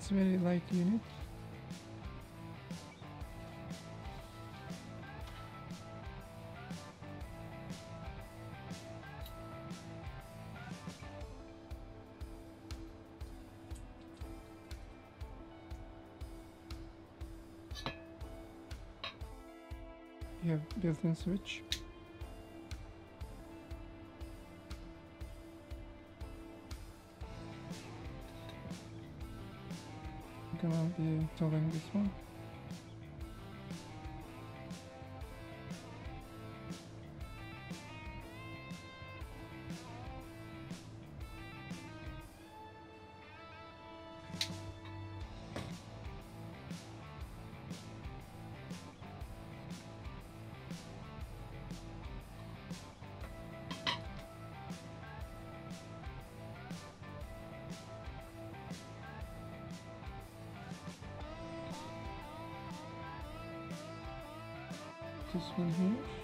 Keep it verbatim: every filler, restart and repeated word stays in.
It's very light unit. You have built-in switch. I'm gonna be installing this one. This one here.